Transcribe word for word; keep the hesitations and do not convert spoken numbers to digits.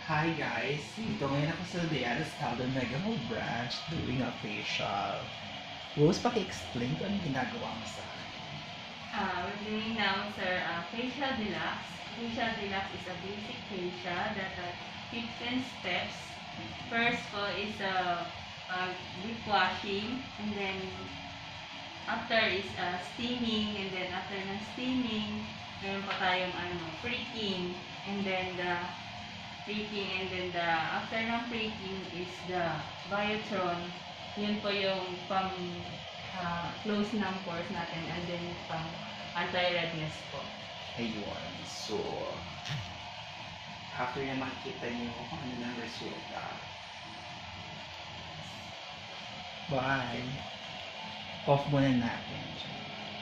Hi guys! Dito ngayon ako sa Diana Staldo Mega Mall Branch doing a facial. Rose, paki-explain kung anong ginagawa mo sa akin. Uh, we're doing now, sir, uh, facial deluxe. Facial deluxe is a basic facial that has fifteen steps. First po is uh, uh, lip washing, and then after is uh, steaming, and then after ng steaming, meron pa tayong ano, freaking, and then the freaking, and then the after ng freaking is the biotron. Yun po yung pang uh, close ng pores natin, and then pang anti-redness po. Ayun. So, after na makikita niyo kung ano na resulta. Bye! Off muna natin.